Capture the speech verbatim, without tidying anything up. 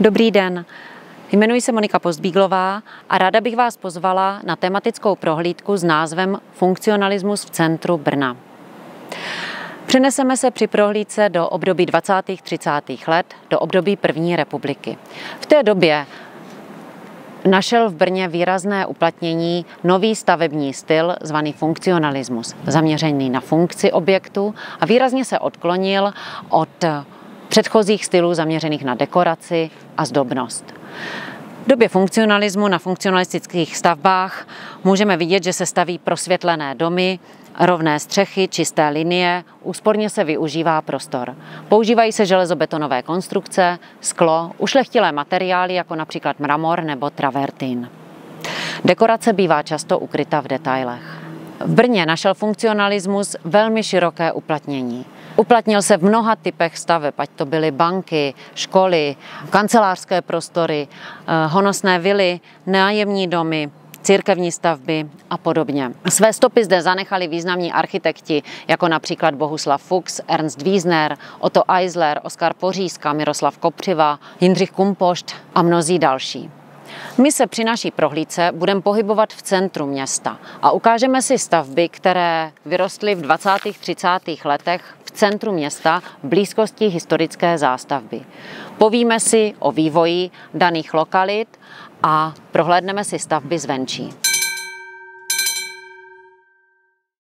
Dobrý den, jmenuji se Monika Postbíglová a ráda bych vás pozvala na tematickou prohlídku s názvem Funkcionalismus v centru Brna. Přeneseme se při prohlídce do období dvacátých třicátých let, do období první republiky. V té době našel v Brně výrazné uplatnění nový stavební styl zvaný funkcionalismus, zaměřený na funkci objektu a výrazně se odklonil od předchozích stylů zaměřených na dekoraci a zdobnost. V době funkcionalismu na funkcionalistických stavbách můžeme vidět, že se staví prosvětlené domy, rovné střechy, čisté linie, úsporně se využívá prostor. Používají se železobetonové konstrukce, sklo, ušlechtilé materiály jako například mramor nebo travertin. Dekorace bývá často ukryta v detailech. V Brně našel funkcionalismus velmi široké uplatnění. Uplatnil se v mnoha typech staveb, ať to byly banky, školy, kancelářské prostory, honosné vily, nájemní domy, církevní stavby a podobně. Své stopy zde zanechali významní architekti, jako například Bohuslav Fuchs, Ernst Wiesner, Otto Eisler, Oskar Pořízka, Miroslav Kopřiva, Jindřich Kumpošt a mnozí další. My se při naší prohlídce budeme pohybovat v centru města a ukážeme si stavby, které vyrostly v dvacátých třicátých letech v centru města v blízkosti historické zástavby. Povíme si o vývoji daných lokalit a prohlédneme si stavby zvenčí.